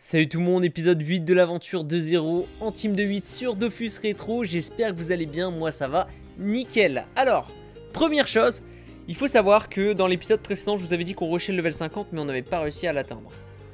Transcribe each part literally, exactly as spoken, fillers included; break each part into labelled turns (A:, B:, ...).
A: Salut tout le monde, épisode huit de l'aventure deux zéro en team de huit sur Dofus Rétro. J'espère que vous allez bien, moi ça va nickel. Alors, première chose, il faut savoir que dans l'épisode précédent, je vous avais dit qu'on rushait le level cinquante, mais on n'avait pas réussi à l'atteindre.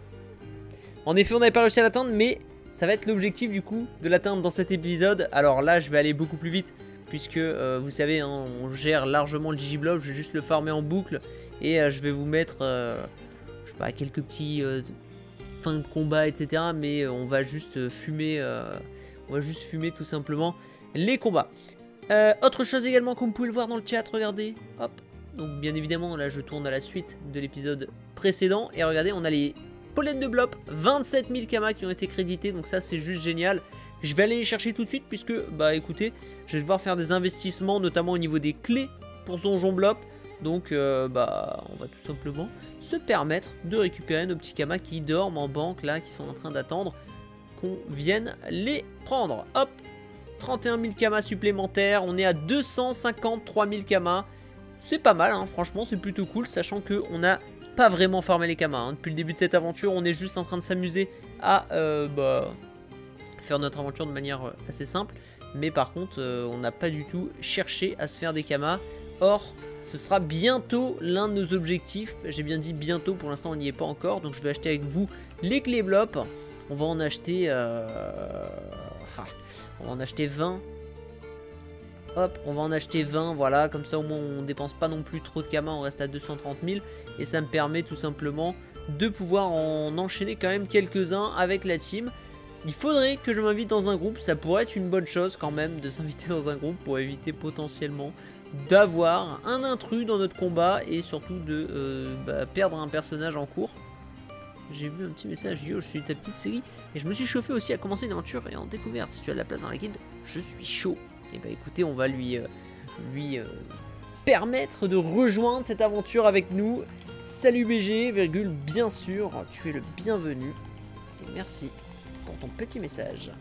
A: En effet, on n'avait pas réussi à l'atteindre, mais ça va être l'objectif du coup de l'atteindre dans cet épisode. Alors là, je vais aller beaucoup plus vite, puisque euh, vous savez, hein, on gère largement le Digiblob, je vais juste le farmer en boucle, et euh, je vais vous mettre, euh, je sais pas, quelques petits... Euh, fin de combat, et cetera. Mais on va juste fumer, euh, on va juste fumer tout simplement les combats. Euh, autre chose également, comme vous pouvez le voir dans le chat, regardez, hop. Donc bien évidemment, là je tourne à la suite de l'épisode précédent. Et regardez, on a les pollens de Blop, vingt-sept mille kamas qui ont été crédités. Donc ça c'est juste génial. Je vais aller les chercher tout de suite puisque, bah écoutez, je vais devoir faire des investissements, notamment au niveau des clés pour ce donjon Blop. Donc euh, bah on va tout simplement se permettre de récupérer nos petits kamas qui dorment en banque là, qui sont en train d'attendre qu'on vienne les prendre. Hop, trente et un mille kamas supplémentaires, on est à deux cent cinquante-trois mille kamas. C'est pas mal hein, franchement c'est plutôt cool, sachant que on n'a pas vraiment farmé les kamas hein. Depuis le début de cette aventure on est juste en train de s'amuser à euh, bah, faire notre aventure de manière assez simple. Mais par contre euh, on n'a pas du tout cherché à se faire des kamas. Or ce sera bientôt l'un de nos objectifs. J'ai bien dit bientôt, pour l'instant on n'y est pas encore. Donc je vais acheter avec vous les clés Blop. On va en acheter euh... ah, on va en acheter vingt. Hop, on va en acheter vingt, voilà. Comme ça au moins on dépense pas non plus trop de kamas. On reste à deux cent trente mille. Et ça me permet tout simplement de pouvoir en enchaîner quand même quelques-uns avec la team. Il faudrait que je m'invite dans un groupe. Ça pourrait être une bonne chose quand même de s'inviter dans un groupe pour éviter potentiellement d'avoir un intrus dans notre combat et surtout de euh, bah, perdre un personnage en cours. J'ai vu un petit message: yo, je suis ta petite série et je me suis chauffé aussi à commencer une aventure et en découverte. Si tu as de la place dans la guilde, je suis chaud. Et bah écoutez, on va lui, euh, lui euh, permettre de rejoindre cette aventure avec nous. Salut B G, virgule, bien sûr, tu es le bienvenu. Et merci pour ton petit message.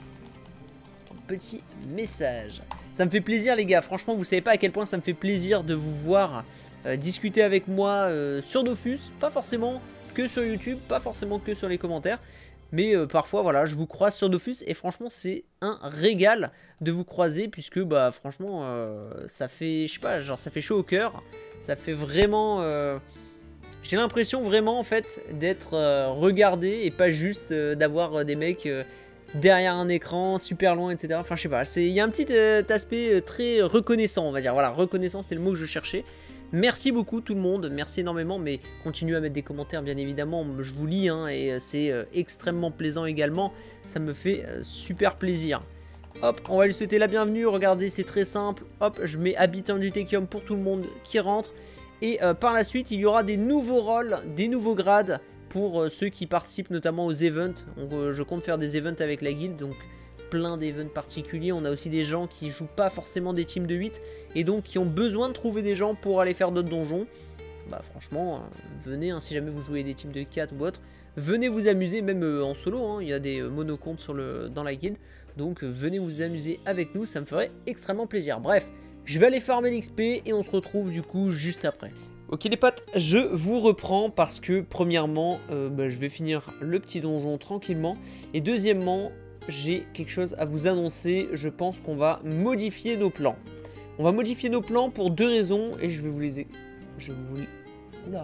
A: Petit message. Ça me fait plaisir les gars, franchement vous savez pas à quel point ça me fait plaisir de vous voir euh, discuter avec moi euh, sur Dofus, pas forcément que sur YouTube, pas forcément que sur les commentaires, mais euh, parfois voilà je vous croise sur Dofus et franchement c'est un régal de vous croiser puisque bah franchement euh, ça fait, je sais pas, genre ça fait chaud au cœur, ça fait vraiment... Euh, j'ai l'impression vraiment en fait d'être euh, regardé et pas juste euh, d'avoir euh, des mecs... Euh, derrière un écran, super loin, et cetera. Enfin, je sais pas, il y a un petit euh, aspect euh, très reconnaissant, on va dire. Voilà, reconnaissant, c'était le mot que je cherchais. Merci beaucoup tout le monde, merci énormément, mais continuez à mettre des commentaires, bien évidemment. Je vous lis, hein, et c'est euh, extrêmement plaisant également. Ça me fait euh, super plaisir. Hop, on va lui souhaiter la bienvenue. Regardez, c'est très simple. Hop, je mets habitant du Techium pour tout le monde qui rentre. Et euh, par la suite, il y aura des nouveaux rôles, des nouveaux grades pour euh, ceux qui participent notamment aux events. On, euh, je compte faire des events avec la guilde, donc plein d'events particuliers. On a aussi des gens qui jouent pas forcément des teams de huit et donc qui ont besoin de trouver des gens pour aller faire d'autres donjons. Bah franchement, euh, venez, hein, si jamais vous jouez des teams de quatre ou autre, venez vous amuser, même euh, en solo, hein, il y a des euh, monocomptes sur le, dans la guilde. Donc euh, venez vous amuser avec nous, ça me ferait extrêmement plaisir. Bref, je vais aller farmer l'X P et on se retrouve du coup juste après. Ok les potes, je vous reprends parce que premièrement, euh, bah, je vais finir le petit donjon tranquillement. Et deuxièmement, j'ai quelque chose à vous annoncer. Je pense qu'on va modifier nos plans. On va modifier nos plans pour deux raisons et je vais vous les... Je vous... Oula.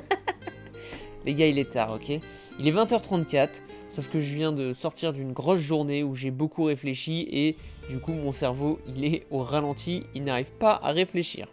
A: Les gars, il est tard, ok? Il est vingt heures trente-quatre, sauf que je viens de sortir d'une grosse journée où j'ai beaucoup réfléchi et du coup mon cerveau, il est au ralenti, il n'arrive pas à réfléchir.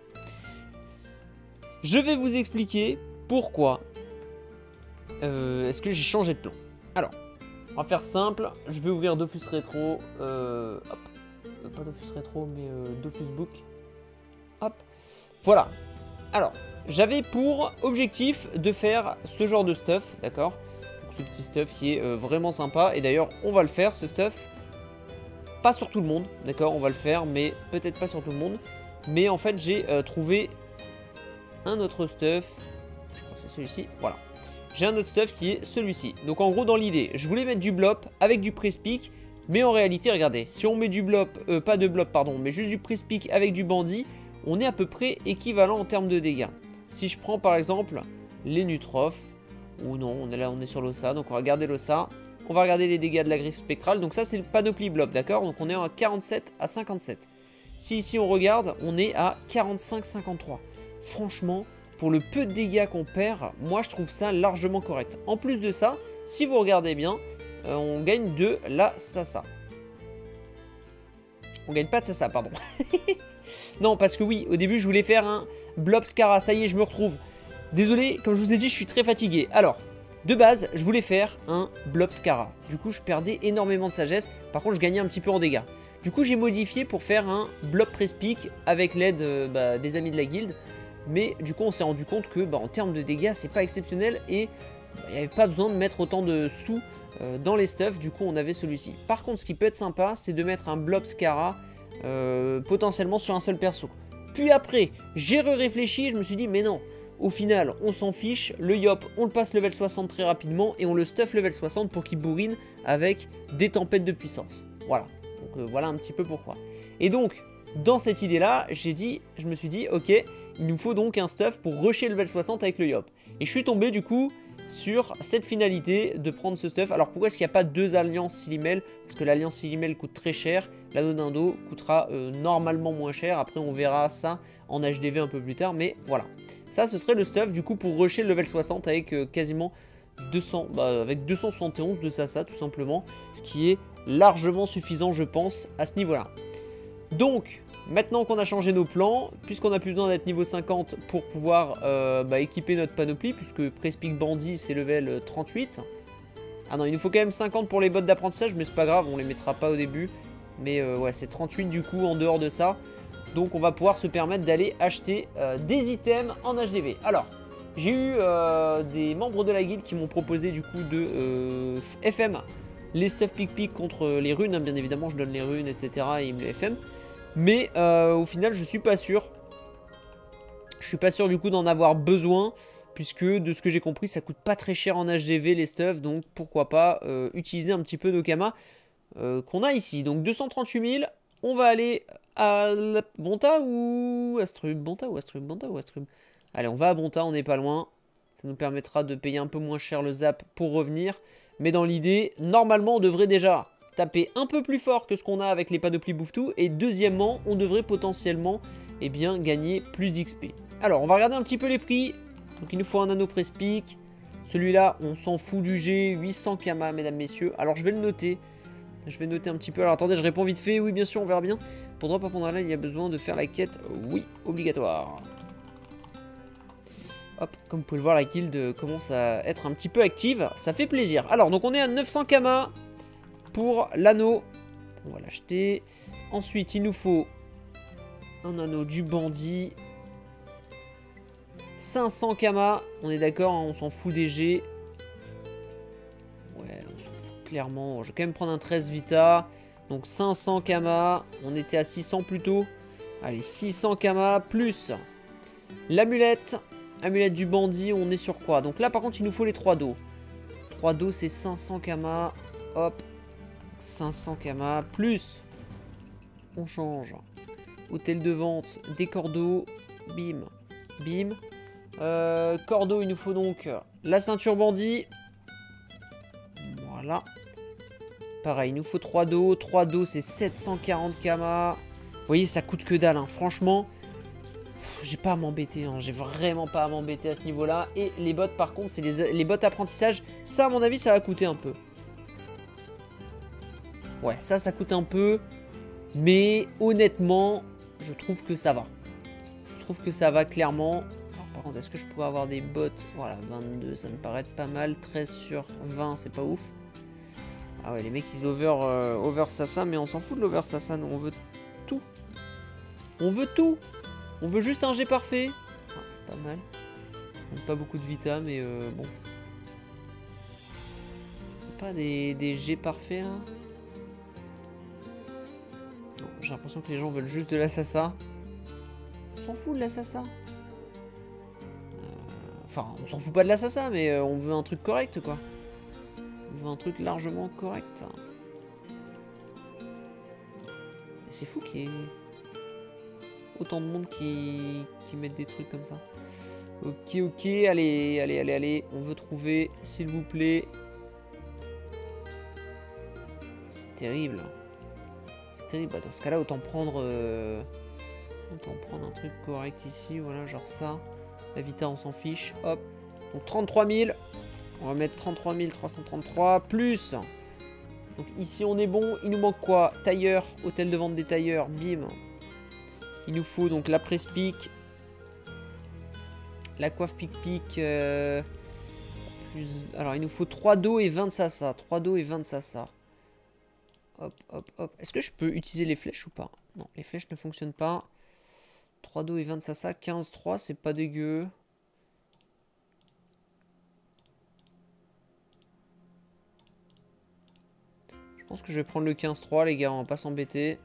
A: Je vais vous expliquer pourquoi euh, est-ce que j'ai changé de plan. Alors, on va faire simple. Je vais ouvrir Dofus Rétro. Euh, hop. Euh, pas Dofus Rétro, mais euh, Dofus Book. Hop. Voilà. Alors, j'avais pour objectif de faire ce genre de stuff, d'accord? Ce petit stuff qui est euh, vraiment sympa. Et d'ailleurs, on va le faire, ce stuff. Pas sur tout le monde, d'accord? On va le faire, mais peut-être pas sur tout le monde. Mais en fait, j'ai euh, trouvé... un autre stuff, je crois que c'est celui-ci, voilà. J'ai un autre stuff qui est celui-ci. Donc en gros dans l'idée, je voulais mettre du Blop avec du Priest-Pick, mais en réalité regardez, si on met du Blop, euh, pas de Blop pardon, mais juste du Priest-Pick avec du Bandit, on est à peu près équivalent en termes de dégâts. Si je prends par exemple les Nutrophes, ou non, on est là, on est sur l'Ossa, donc on va garder l'Ossa, On va regarder les dégâts de la griffe spectrale. Donc ça, c'est le panoplie blob, d'accord? Donc on est à quarante-sept à cinquante-sept. Si ici on regarde, on est à quarante-cinq cinquante-trois. Franchement, pour le peu de dégâts qu'on perd, moi je trouve ça largement correct. En plus de ça, si vous regardez bien, euh, on gagne de la Sasa. On gagne pas de Sasa, pardon. Non, parce que oui, au début je voulais faire un Blob Scara. Ça y est, je me retrouve. Désolé, comme je vous ai dit, je suis très fatigué. Alors, de base, je voulais faire un Blob Scara. Du coup, je perdais énormément de sagesse. Par contre, je gagnais un petit peu en dégâts. Du coup, j'ai modifié pour faire un Blob Prespic avec l'aide euh, bah, des amis de la guilde. Mais du coup, on s'est rendu compte que bah, en termes de dégâts, c'est pas exceptionnel. Et il bah, n'y avait pas besoin de mettre autant de sous euh, dans les stuffs. Du coup, on avait celui-ci. Par contre, ce qui peut être sympa, c'est de mettre un Blob Scara euh, potentiellement sur un seul perso. Puis après, j'ai réfléchi et je me suis dit, mais non. Au final, on s'en fiche, le Yop, on le passe level soixante très rapidement et on le stuff level soixante pour qu'il bourrine avec des tempêtes de puissance. Voilà, donc euh, voilà un petit peu pourquoi. Et donc, dans cette idée-là, j'ai dit, je me suis dit, ok, il nous faut donc un stuff pour rusher level soixante avec le Yop. Et je suis tombé du coup sur cette finalité de prendre ce stuff. Alors pourquoi est-ce qu'il n'y a pas deux alliances Silimel? Parce que l'alliance Silimel coûte très cher, l'anneau d'Indo coûtera euh, normalement moins cher. Après on verra ça en H D V un peu plus tard, mais voilà. Ça ce serait le stuff du coup pour rusher le level soixante avec euh, quasiment deux cents, bah, avec deux cent soixante et onze de Sasa tout simplement. Ce qui est largement suffisant je pense à ce niveau-là. Donc, maintenant qu'on a changé nos plans, puisqu'on n'a plus besoin d'être niveau cinquante pour pouvoir euh, bah, équiper notre panoplie, puisque Prespic Bandit c'est level trente-huit. Ah non, il nous faut quand même cinquante pour les bottes d'apprentissage, mais c'est pas grave, on les mettra pas au début. Mais euh, ouais, c'est trente-huit du coup en dehors de ça. Donc on va pouvoir se permettre d'aller acheter euh, des items en H D V. Alors, j'ai eu euh, des membres de la guilde qui m'ont proposé du coup de euh, F M les stuff pick pick contre les runes, hein, bien évidemment je donne les runes, et cetera. Et ils me les F M. Mais euh, au final je suis pas sûr. Je suis pas sûr du coup d'en avoir besoin. Puisque de ce que j'ai compris ça coûte pas très cher en H D V les stuffs. Donc pourquoi pas euh, utiliser un petit peu d'Okama euh, qu'on a ici. Donc deux cent trente-huit mille. On va aller à Bonta ou Astrub. Bonta ou Astrub. Bonta ou Astrub. Allez on va à Bonta, on n'est pas loin. Ça nous permettra de payer un peu moins cher le zap pour revenir. Mais dans l'idée, normalement on devrait déjà taper un peu plus fort que ce qu'on a avec les panoplies Bouffe-Tout. Et deuxièmement, on devrait potentiellement eh bien, gagner plus d'X P. Alors, on va regarder un petit peu les prix. Donc, il nous faut un anneau Prespic. Celui-là, on s'en fout du G. huit cents Kama, mesdames, messieurs. Alors, je vais le noter. Je vais noter un petit peu. Alors, attendez, je réponds vite fait. Oui, bien sûr, on verra bien. Pour drop à Pandala, il y a besoin de faire la quête. Oui, obligatoire. Hop, comme vous pouvez le voir, la guilde commence à être un petit peu active. Ça fait plaisir. Alors, donc, on est à neuf cents Kama. Pour l'anneau, on va l'acheter. Ensuite, il nous faut un anneau du bandit. cinq cents Kama. On est d'accord, hein, on s'en fout des G. Ouais, on s'en fout clairement. Je vais quand même prendre un treize Vita. Donc cinq cents Kama. On était à six cents plus tôt. Allez, six cents Kama plus l'amulette. Amulette du bandit, on est sur quoi? Donc là, par contre, il nous faut les trois dos. trois dos, c'est cinq cents Kama. Hop. cinq cents Kama, plus, on change, hôtel de vente, des cordeaux, bim, bim, euh, cordeau, il nous faut donc la ceinture bandit, voilà, pareil, il nous faut trois dos, trois dos c'est sept cent quarante Kama, vous voyez ça coûte que dalle, hein. Franchement, j'ai pas à m'embêter, hein. J'ai vraiment pas à m'embêter à ce niveau-là, et les bottes par contre, c'est les, les bottes apprentissage, ça à mon avis ça va coûter un peu. Ouais, ça, ça coûte un peu. Mais honnêtement, je trouve que ça va. Je trouve que ça va clairement. Alors, par contre, est-ce que je pourrais avoir des bottes? Voilà, vingt-deux, ça me paraît pas mal. treize sur vingt, c'est pas ouf. Ah ouais, les mecs, ils over, euh, over Sasa. Mais on s'en fout de l'over Sasa. Nous, on veut tout. On veut tout. On veut juste un G parfait. Ah, c'est pas mal. On n'a pas beaucoup de Vita, mais euh, bon. Pas des, des G parfaits, là. J'ai l'impression que les gens veulent juste de la Sasa. On s'en fout de la Sasa. Euh, enfin, on s'en fout pas de la Sasa, mais euh, on veut un truc correct, quoi. On veut un truc largement correct. C'est fou qu'il y ait autant de monde qui, qui mettent des trucs comme ça. Ok, ok, allez, allez, allez, allez. On veut trouver, s'il vous plaît. terrible. C'est terrible. Bah, dans ce cas-là, autant prendre... Euh... Autant prendre un truc correct ici. Voilà, genre ça. La Vita, on s'en fiche. Hop. Donc trente-trois mille. On va mettre trente-trois mille trois cent trente-trois. Plus. Donc ici, on est bon. Il nous manque quoi? Tailleur. Hôtel de vente des tailleurs. Bim. Il nous faut donc la presse pic. La coiffe pic-pic. Euh... Plus... Alors, il nous faut trois dos et vingt sasa. trois dos et vingt sasa. Hop, hop, hop. Est-ce que je peux utiliser les flèches ou pas? Non, les flèches ne fonctionnent pas. trois dos et vingt sasa. quinze trois, c'est pas dégueu. Je pense que je vais prendre le quinze trois, les gars. On va pas s'embêter.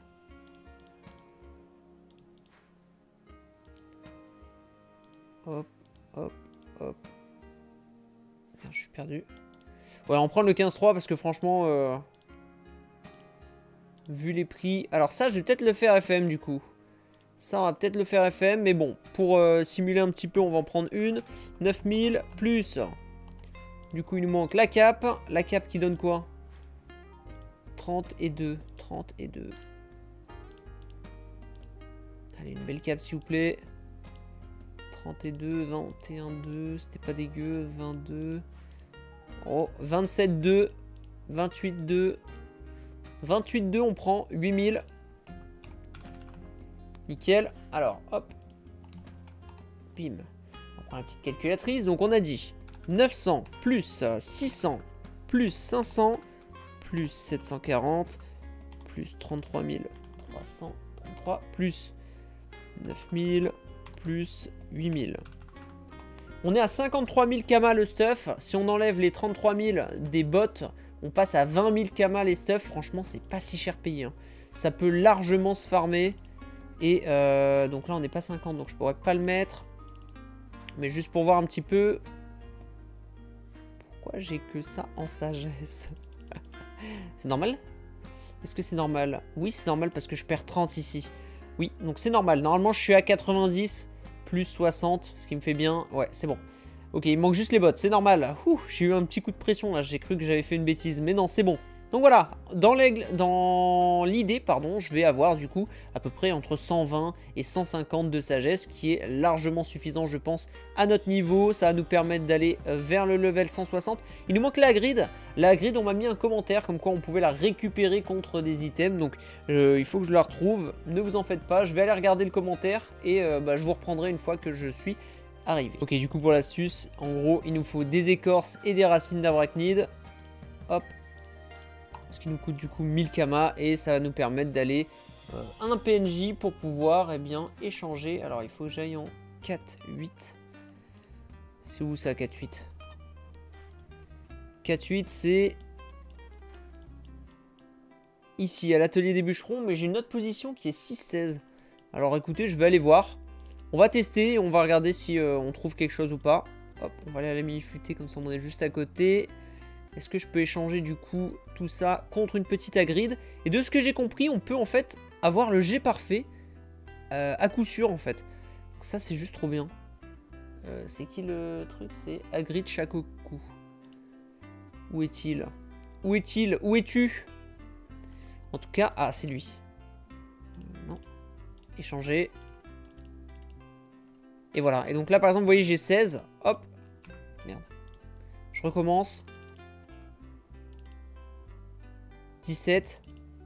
A: Hop, hop, hop. Merde, je suis perdu. Ouais, on prend le quinze trois parce que franchement... Euh... Vu les prix... Alors ça, je vais peut-être le faire F M du coup. Ça, on va peut-être le faire F M. Mais bon, pour euh, simuler un petit peu, on va en prendre une. neuf mille plus. Du coup, il nous manque la cape. La cape qui donne quoi? trente et deux. trente et deux. Allez, une belle cape s'il vous plaît. trente et deux, vingt et un, deux. C'était pas dégueu. vingt-deux. Oh, vingt-sept deux. vingt-huit deux. vingt-huit deux, on prend huit mille. Nickel. Alors, hop. Bim. On prend la petite calculatrice. Donc, on a dit neuf cents plus six cents plus cinq cents plus sept cent quarante plus trente-trois mille trois cent trente-trois plus neuf mille plus huit mille. On est à cinquante-trois mille kamas le stuff. Si on enlève les trente-trois mille des bots, on passe à vingt mille kamas les stuff. Franchement, c'est pas si cher payé. Hein. Ça peut largement se farmer. Et euh, donc là, on n'est pas cinquante, donc je pourrais pas le mettre. Mais juste pour voir un petit peu. Pourquoi j'ai que ça en sagesse? C'est normal? Est-ce que c'est normal? Oui, c'est normal parce que je perds trente ici. Oui, donc c'est normal. Normalement, je suis à quatre-vingt-dix plus soixante, ce qui me fait bien. Ouais, c'est bon. Ok, il manque juste les bots, c'est normal. J'ai eu un petit coup de pression là, j'ai cru que j'avais fait une bêtise, mais non, c'est bon. Donc voilà, dans l'idée, pardon, je vais avoir du coup à peu près entre cent vingt et cent cinquante de sagesse, qui est largement suffisant, je pense, à notre niveau. Ça va nous permettre d'aller vers le level cent soixante. Il nous manque la grid. La grid, on m'a mis un commentaire comme quoi on pouvait la récupérer contre des items. Donc euh, il faut que je la retrouve. Ne vous en faites pas, je vais aller regarder le commentaire et euh, bah, je vous reprendrai une fois que je suis arrivé. Ok, du coup pour l'astuce, en gros, il nous faut des écorces et des racines d'arachnide. Hop. Ce qui nous coûte du coup mille kamas et ça va nous permettre d'aller euh, à un P N J pour pouvoir eh bien, échanger. Alors il faut que j'aille en quatre huit. C'est où ça quatre huit? quatre huit c'est ici à l'atelier des bûcherons, mais j'ai une autre position qui est six seize. Alors écoutez, je vais aller voir. On va tester et on va regarder si euh, on trouve quelque chose ou pas. Hop, on va aller à la mini-futée comme ça on est juste à côté. Est-ce que je peux échanger du coup tout ça contre une petite agride? Et de ce que j'ai compris, on peut en fait avoir le jet parfait euh, à coup sûr en fait. Donc ça c'est juste trop bien. Euh, c'est qui le truc? C'est agride chaque coup. Où est-il? Où est-il? Où es-tu? En tout cas, ah c'est lui. Non. Échanger. Et voilà. Et donc là par exemple, vous voyez j'ai seize. Hop. Merde. Je recommence. dix-sept,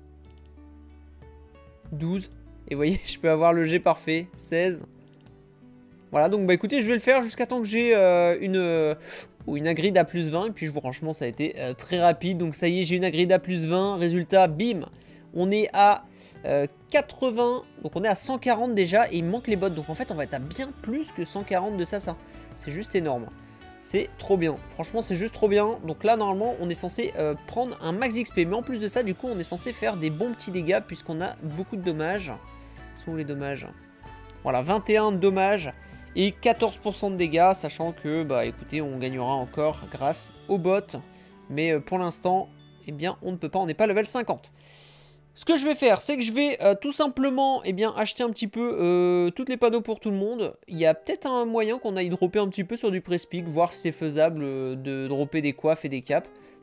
A: douze, et vous voyez, je peux avoir le jet parfait, seize. Voilà, donc bah écoutez, je vais le faire jusqu'à temps que j'ai euh, une, euh, une agride à plus vingt, et puis franchement, ça a été euh, très rapide. Donc ça y est, j'ai une agride à plus vingt, résultat, bim, on est à euh, quatre-vingts, donc on est à cent quarante déjà, et il me manque les bots. Donc en fait, on va être à bien plus que cent quarante de ça, ça. C'est juste énorme. C'est trop bien. Franchement, c'est juste trop bien. Donc là, normalement, on est censé euh, prendre un max X P. Mais en plus de ça, du coup, on est censé faire des bons petits dégâts puisqu'on a beaucoup de dommages. Où sont les dommages? Voilà, vingt et un de dommages et quatorze pour cent de dégâts. Sachant que, bah écoutez, on gagnera encore grâce aux bots. Mais euh, pour l'instant, eh bien, on ne peut pas. On n'est pas level cinquante. Ce que je vais faire, c'est que je vais euh, tout simplement eh bien, acheter un petit peu euh, toutes les panneaux pour tout le monde. Il y a peut-être un moyen qu'on aille dropper un petit peu sur du press-pick, voir si c'est faisable euh, de dropper des coiffes et des capes.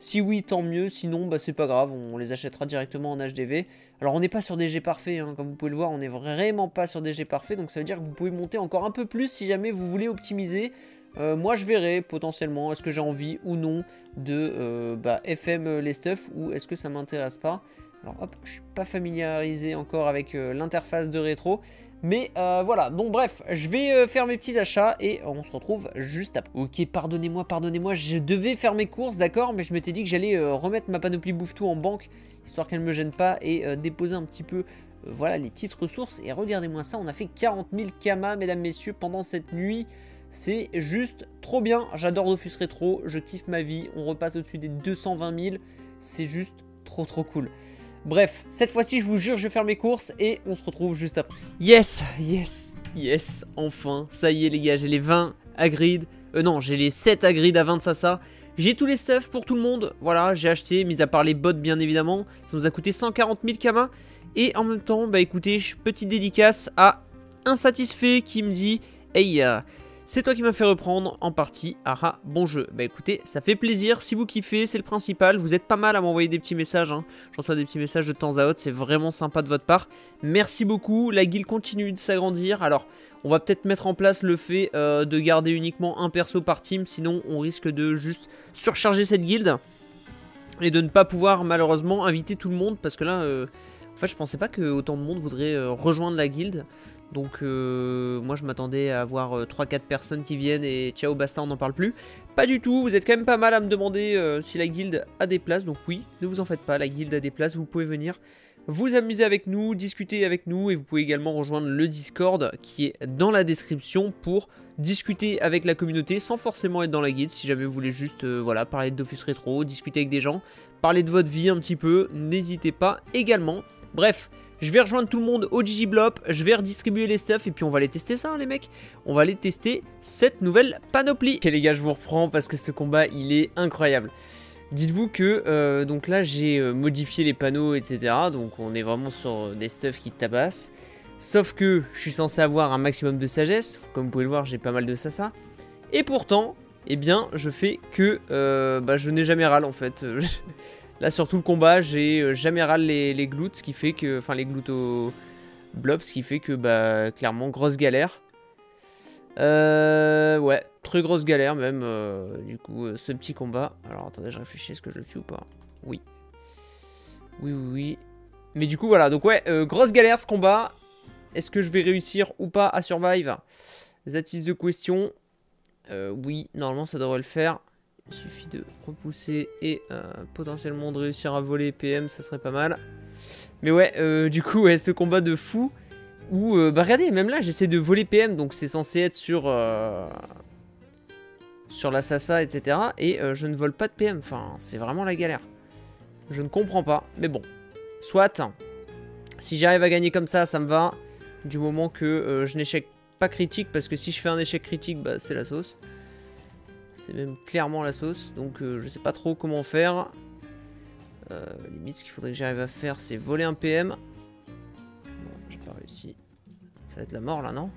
A: Si oui, tant mieux, sinon bah, c'est pas grave, on les achètera directement en H D V. Alors on n'est pas sur des jets parfaits, hein. Comme vous pouvez le voir, on n'est vraiment pas sur des jets parfaits, donc ça veut dire que vous pouvez monter encore un peu plus si jamais vous voulez optimiser. Euh, moi je verrai potentiellement, est-ce que j'ai envie ou non de euh, bah, F M les stuff, ou est-ce que ça m'intéresse pas. Alors hop, je suis pas familiarisé encore avec euh, l'interface de rétro. Mais euh, voilà, donc bref, je vais euh, faire mes petits achats et on se retrouve juste après. Ok, pardonnez-moi, pardonnez-moi, je devais faire mes courses, d'accord, mais je m'étais dit que j'allais euh, remettre ma panoplie bouffe-tout en banque, histoire qu'elle ne me gêne pas, et euh, déposer un petit peu, euh, voilà, les petites ressources. Et regardez-moi ça, on a fait quarante mille kamas, mesdames, messieurs, pendant cette nuit. C'est juste trop bien, j'adore Dofus Rétro, je kiffe ma vie, on repasse au-dessus des deux cent vingt mille, c'est juste trop trop cool. Bref, cette fois-ci, je vous jure, je vais faire mes courses et on se retrouve juste après. Yes, yes, yes, enfin, ça y est les gars, j'ai les vingt à grid. Euh non, j'ai les sept à grid à vingt Sasa. J'ai tous les stuffs pour tout le monde, voilà, j'ai acheté, mis à part les bots bien évidemment. Ça nous a coûté cent quarante mille kamas. Et en même temps, bah écoutez, petite dédicace à Insatisfait qui me dit « Hey, euh, c'est toi qui m'as fait reprendre en partie, ah ah, bon jeu ». Bah écoutez, ça fait plaisir, si vous kiffez, c'est le principal. Vous êtes pas mal à m'envoyer des petits messages, hein. Je reçois des petits messages de temps à autre, c'est vraiment sympa de votre part. Merci beaucoup, la guilde continue de s'agrandir. Alors, on va peut-être mettre en place le fait euh, de garder uniquement un perso par team, sinon on risque de juste surcharger cette guilde. Et de ne pas pouvoir malheureusement inviter tout le monde, parce que là, euh, en fait je pensais pas que autant de monde voudrait euh, rejoindre la guilde. Donc euh, moi je m'attendais à avoir euh, trois quatre personnes qui viennent et ciao basta, on n'en parle plus. Pas du tout, vous êtes quand même pas mal à me demander euh, si la guilde a des places. Donc oui, ne vous en faites pas, la guilde a des places, vous pouvez venir vous amuser avec nous, discuter avec nous. Et vous pouvez également rejoindre le Discord qui est dans la description pour discuter avec la communauté sans forcément être dans la guilde. Si jamais vous voulez juste euh, voilà, parler de Dofus Rétro, discuter avec des gens, parler de votre vie un petit peu, n'hésitez pas également. Bref, je vais rejoindre tout le monde au G G Blop, je vais redistribuer les stuffs et puis on va aller tester ça hein, les mecs. On va aller tester cette nouvelle panoplie. Ok les gars, je vous reprends parce que ce combat il est incroyable. Dites-vous que euh, donc là j'ai euh, modifié les panneaux et cetera. Donc on est vraiment sur des stuffs qui tabassent. Sauf que je suis censé avoir un maximum de sagesse. Comme vous pouvez le voir, j'ai pas mal de Sasa. Et pourtant, eh bien je fais que euh, bah, je n'ai jamais râle en fait. Là sur tout le combat j'ai euh, jamais râle les, les glutes, ce qui fait que, enfin les glutes au blob, ce qui fait que bah clairement grosse galère. Euh, ouais, très grosse galère même euh, du coup euh, ce petit combat. Alors attendez, je réfléchis, est-ce que je le tue ou pas? Oui. Oui oui oui. Mais du coup voilà, donc ouais, euh, grosse galère ce combat. Est-ce que je vais réussir ou pas à survive? That is the question. Euh, oui, normalement ça devrait le faire. Il suffit de repousser et euh, potentiellement de réussir à voler P M, ça serait pas mal. Mais ouais, euh, du coup, ouais, ce combat de fou où, euh, bah regardez, même là, j'essaie de voler P M, donc c'est censé être sur, euh, sur la Sasa, et cetera. Et euh, je ne vole pas de P M, enfin, c'est vraiment la galère. Je ne comprends pas, mais bon, soit. Si j'arrive à gagner comme ça, ça me va, du moment que euh, je n'échec pas critique, parce que si je fais un échec critique, bah c'est la sauce. C'est même clairement la sauce, donc euh, je sais pas trop comment faire. Euh, limite, ce qu'il faudrait que j'arrive à faire, c'est voler un P M. Non, j'ai pas réussi. Ça va être la mort là, non?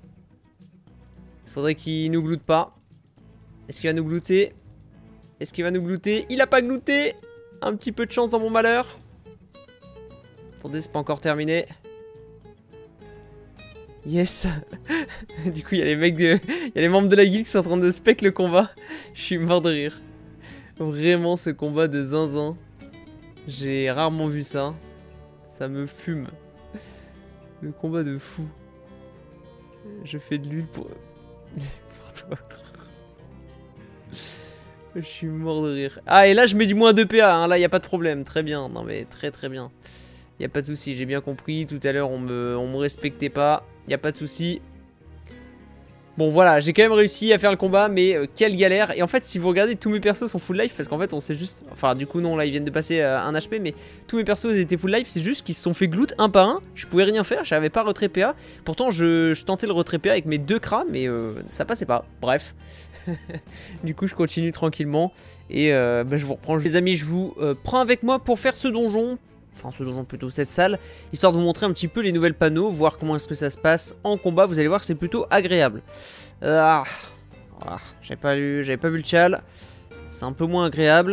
A: Il faudrait qu'il nous gloute pas. Est-ce qu'il va nous glouter? Est-ce qu'il va nous glouter? Il a pas glouté! Un petit peu de chance dans mon malheur. Attendez, c'est pas encore terminé. Yes. Du coup il y a les mecs de... Il y a les membres de la guilde qui sont en train de spec le combat. Je suis mort de rire. Vraiment ce combat de zinzin. J'ai rarement vu ça. Ça me fume. Le combat de fou. Je fais de l'huile pour... pour toi. Je suis mort de rire. Ah et là je mets du moins deux P A hein. Là il n'y a pas de problème. Très bien. Non mais très très bien. Il n'y a pas de souci, j'ai bien compris. Tout à l'heure on me, on me respectait pas. Il n'y a pas de souci. Bon voilà, j'ai quand même réussi à faire le combat, mais euh, quelle galère. Et en fait si vous regardez, tous mes persos sont full life, parce qu'en fait on sait juste... Enfin du coup non, là ils viennent de passer euh, un H P, mais tous mes persos ils étaient full life. C'est juste qu'ils se sont fait gloute un par un. Je pouvais rien faire, j'avais pas retrait P A. Pourtant je, je tentais le retrait P A avec mes deux cras, mais euh, ça passait pas. Bref. Du coup je continue tranquillement. Et euh, bah, je vous reprends. Les amis, je vous euh, prends avec moi pour faire ce donjon. Enfin ce donjon plutôt, cette salle, histoire de vous montrer un petit peu les nouvelles panneaux, voir comment est-ce que ça se passe en combat. Vous allez voir que c'est plutôt agréable. euh, ah, ah, J'avais pas, lu, j'avais pas vu le chal. C'est un peu moins agréable.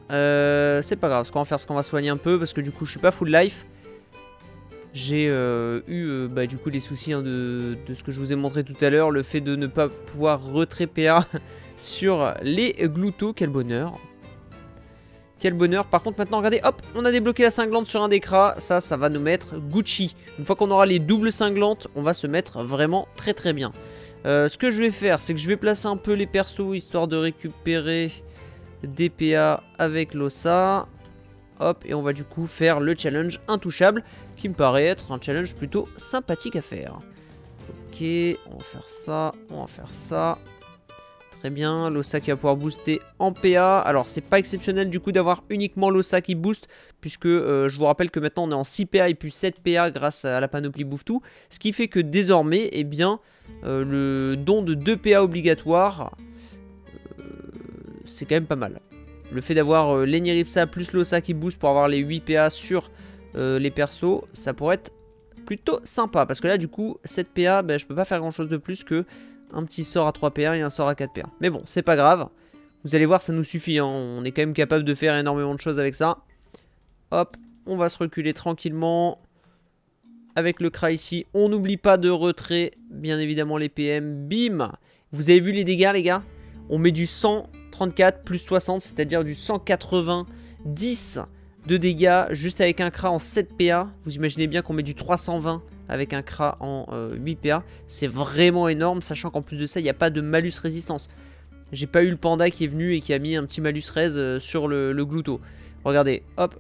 A: Euh, c'est pas grave, ce qu'on va faire, c'est qu'on va soigner un peu parce que du coup je suis pas full life. J'ai euh, eu euh, bah, du coup les soucis hein, de, de ce que je vous ai montré tout à l'heure. Le fait de ne pas pouvoir retrait P A sur les gloutos. Quel bonheur. Quel bonheur. Par contre maintenant regardez, hop, on a débloqué la cinglante sur un des cras. Ça, ça va nous mettre Gucci. Une fois qu'on aura les doubles cinglantes, on va se mettre vraiment très très bien. Euh, ce que je vais faire, c'est que je vais placer un peu les persos histoire de récupérer des P A avec l'Ossa. Hop, et on va du coup faire le challenge intouchable, qui me paraît être un challenge plutôt sympathique à faire. Ok, on va faire ça, on va faire ça. Très bien, l'Ossa qui va pouvoir booster en P A. Alors c'est pas exceptionnel du coup d'avoir uniquement l'Ossa qui booste, puisque euh, je vous rappelle que maintenant on est en six P A et puis sept P A grâce à la panoplie bouffe-tout. Ce qui fait que désormais, eh bien, euh, le don de deux P A obligatoire, euh, c'est quand même pas mal. Le fait d'avoir euh, l'Eniripsa plus l'Ossa qui booste pour avoir les huit P A sur euh, les persos, ça pourrait être plutôt sympa. Parce que là, du coup, sept P A, ben, je peux pas faire grand chose de plus que un petit sort à trois P A et un sort à quatre P A. Mais bon, c'est pas grave. Vous allez voir, ça nous suffit. Hein. On est quand même capable de faire énormément de choses avec ça. Hop, on va se reculer tranquillement. Avec le Kra ici, on n'oublie pas de retrait, bien évidemment, les P M. Bim! Vous avez vu les dégâts, les gars? On met du cent trente-quatre plus soixante, c'est-à-dire du cent quatre-vingt-dix de dégâts juste avec un Kra en sept P A. Vous imaginez bien qu'on met du trois cent vingt avec un Kra en euh, huit P A. C'est vraiment énorme, sachant qu'en plus de ça, il n'y a pas de malus résistance. J'ai pas eu le panda qui est venu et qui a mis un petit malus rés euh, sur le, le glouto. Regardez, hop.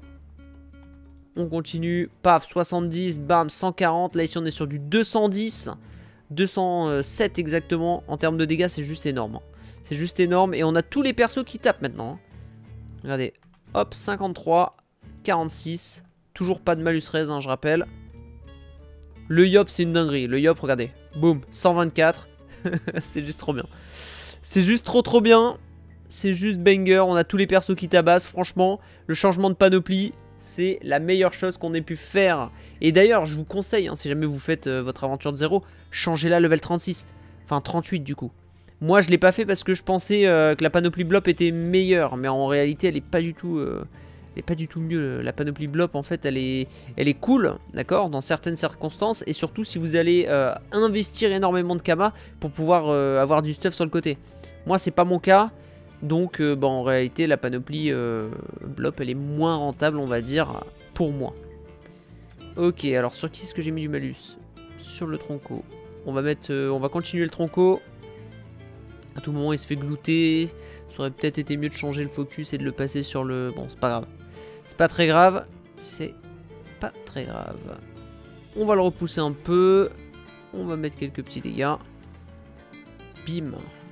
A: On continue, paf, soixante-dix, bam, cent quarante. Là ici on est sur du deux cent dix, deux cent sept exactement. En termes de dégâts, c'est juste énorme. C'est juste énorme. Et on a tous les persos qui tapent maintenant. Regardez. Hop, cinquante-trois, quarante-six. Toujours pas de malus raise, hein, je rappelle. Le Yop, c'est une dinguerie. Le Yop, regardez. Boum, cent vingt-quatre. C'est juste trop bien. C'est juste trop trop bien. C'est juste banger. On a tous les persos qui tabassent. Franchement, le changement de panoplie, c'est la meilleure chose qu'on ait pu faire. Et d'ailleurs, je vous conseille, hein, si jamais vous faites euh, votre aventure de zéro, changez-la level trente-six. Enfin, trente-huit du coup. Moi je l'ai pas fait parce que je pensais euh, que la panoplie blop était meilleure, mais en réalité elle est pas du tout, euh, elle est pas du tout mieux. La panoplie blop en fait elle est, elle est cool, d'accord, dans certaines circonstances, et surtout si vous allez euh, investir énormément de Kama pour pouvoir euh, avoir du stuff sur le côté. Moi c'est pas mon cas, donc euh, bah, en réalité la panoplie euh, blop elle est moins rentable on va dire pour moi. Ok, alors sur qui est-ce que j'ai mis du malus? Sur le tronco. On va mettre, euh, on va continuer le tronco. À tout moment il se fait glouter. Ça aurait peut-être été mieux de changer le focus et de le passer sur le... Bon c'est pas grave. C'est pas très grave. C'est pas très grave. On va le repousser un peu. On va mettre quelques petits dégâts. Bim.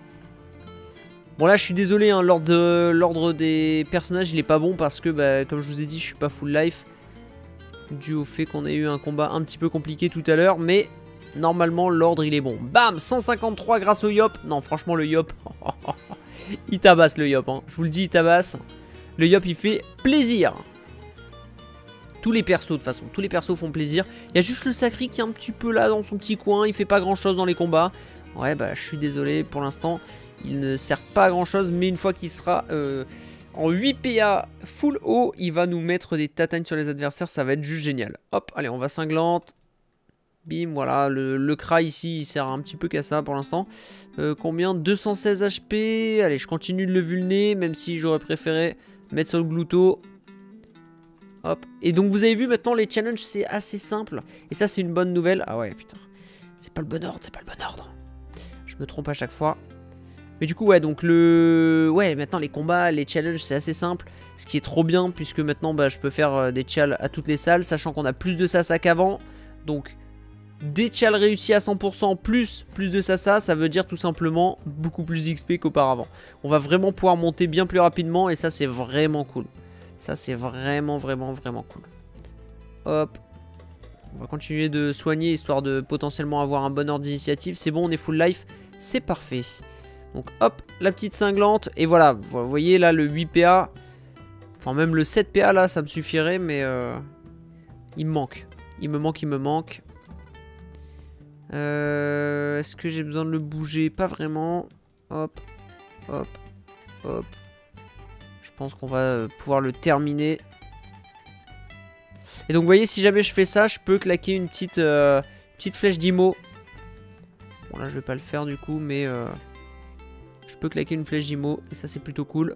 A: Bon là je suis désolé hein, l'ordre des personnages il est pas bon parce que bah, comme je vous ai dit je suis pas full life. Dû au fait qu'on ait eu un combat un petit peu compliqué tout à l'heure. Mais... normalement l'ordre il est bon. Bam, cent cinquante-trois grâce au Yop. Non franchement le Yop il tabasse le Yop hein. Je vous le dis il tabasse. Le Yop il fait plaisir. Tous les persos de toute façon, tous les persos font plaisir. Il y a juste le Sacri qui est un petit peu là dans son petit coin. Il fait pas grand chose dans les combats. Ouais bah je suis désolé pour l'instant. Il ne sert pas à grand chose. Mais une fois qu'il sera euh, en huit P A full haut, il va nous mettre des tatanes sur les adversaires. Ça va être juste génial. Hop, allez on va cinglante. Bim, voilà, le, le Kra ici, il sert un petit peu qu'à ça pour l'instant. Euh, combien? deux cent seize H P. Allez, je continue de le vulner, même si j'aurais préféré mettre sur le glouto. Hop. Et donc, vous avez vu, maintenant, les challenges, c'est assez simple. Et ça, c'est une bonne nouvelle. Ah ouais, putain. C'est pas le bon ordre, c'est pas le bon ordre. Je me trompe à chaque fois. Mais du coup, ouais, donc le... Ouais, maintenant, les combats, les challenges, c'est assez simple. Ce qui est trop bien, puisque maintenant, bah, je peux faire euh, des challenges à toutes les salles, sachant qu'on a plus de sasa qu'avant. Donc... des tchals réussis à cent pour cent plus plus de sasa, ça veut dire tout simplement beaucoup plus X P qu'auparavant. On va vraiment pouvoir monter bien plus rapidement et ça c'est vraiment cool. Ça c'est vraiment vraiment vraiment cool. Hop. On va continuer de soigner histoire de potentiellement avoir un bon ordre d'initiative. C'est bon, on est full life, c'est parfait. Donc hop, la petite cinglante. Et voilà, vous voyez là le huit P A. Enfin même le sept P A là ça me suffirait mais euh, il me manque. Il me manque, il me manque. Euh, Est-ce que j'ai besoin de le bouger? Pas vraiment. Hop, hop, hop. Je pense qu'on va euh, pouvoir le terminer. Et donc vous voyez, si jamais je fais ça, je peux claquer une petite, euh, petite flèche d'Imo. Bon là je vais pas le faire du coup, mais euh, je peux claquer une flèche d'Imo et ça c'est plutôt cool.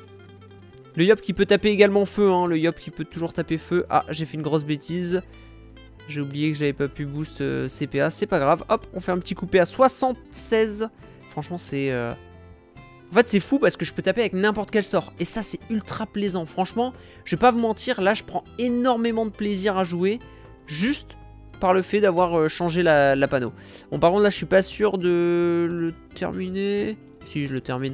A: Le Yop qui peut taper également feu, hein, le Yop qui peut toujours taper feu. Ah, j'ai fait une grosse bêtise. J'ai oublié que j'avais pas pu boost euh, C P A, c'est pas grave. Hop, on fait un petit coupé à soixante-seize. Franchement c'est... Euh... En fait c'est fou parce que je peux taper avec n'importe quel sort. Et ça c'est ultra plaisant. Franchement, je vais pas vous mentir, là je prends énormément de plaisir à jouer. Juste par le fait d'avoir euh, changé la, la panneau. Bon par contre là je suis pas sûr de le terminer. Si je le termine.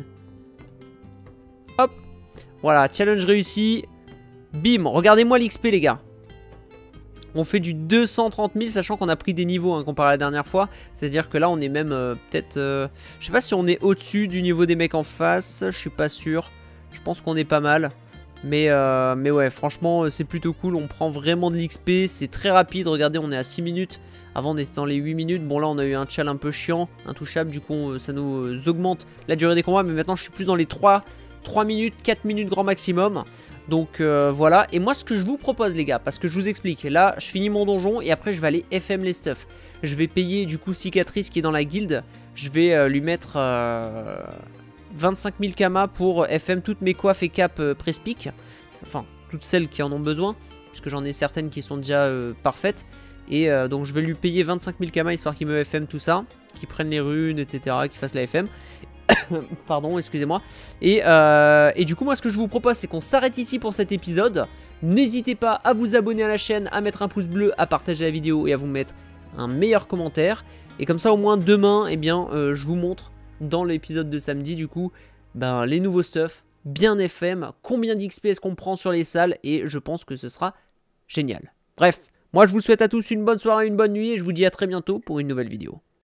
A: Hop. Voilà, challenge réussi. Bim, regardez-moi l'X P les gars. On fait du deux cent trente mille, sachant qu'on a pris des niveaux hein, comparé à la dernière fois. C'est-à-dire que là on est même euh, peut-être... Euh, je sais pas si on est au-dessus du niveau des mecs en face. Je suis pas sûr. Je pense qu'on est pas mal. Mais, euh, mais ouais, franchement c'est plutôt cool. On prend vraiment de l'X P. C'est très rapide. Regardez, on est à six minutes. Avant on était dans les huit minutes. Bon là on a eu un challenge un peu chiant, intouchable. Du coup ça nous augmente la durée des combats. Mais maintenant je suis plus dans les trois... trois minutes, quatre minutes grand maximum. Donc euh, voilà, et moi ce que je vous propose les gars, parce que je vous explique, là je finis mon donjon et après je vais aller F M les stuff. Je vais payer du coup Cicatrice qui est dans la guilde, je vais euh, lui mettre euh, vingt-cinq mille Kama pour F M toutes mes coiffes et capes euh, Prespic. Enfin, toutes celles qui en ont besoin, puisque j'en ai certaines qui sont déjà euh, parfaites. Et euh, donc je vais lui payer vingt-cinq mille Kama histoire qu'il me F M tout ça, qu'il prenne les runes, et cetera, qu'il fasse la F M. Pardon, excusez-moi. Et, euh, et du coup, moi, ce que je vous propose, c'est qu'on s'arrête ici pour cet épisode. N'hésitez pas à vous abonner à la chaîne, à mettre un pouce bleu, à partager la vidéo et à vous mettre un meilleur commentaire. Et comme ça, au moins demain, eh bien, euh, je vous montre dans l'épisode de samedi, du coup, ben, les nouveaux stuff, bien F M, combien d'X P est-ce qu'on prend sur les salles. Et je pense que ce sera génial. Bref, moi, je vous souhaite à tous une bonne soirée, une bonne nuit et je vous dis à très bientôt pour une nouvelle vidéo.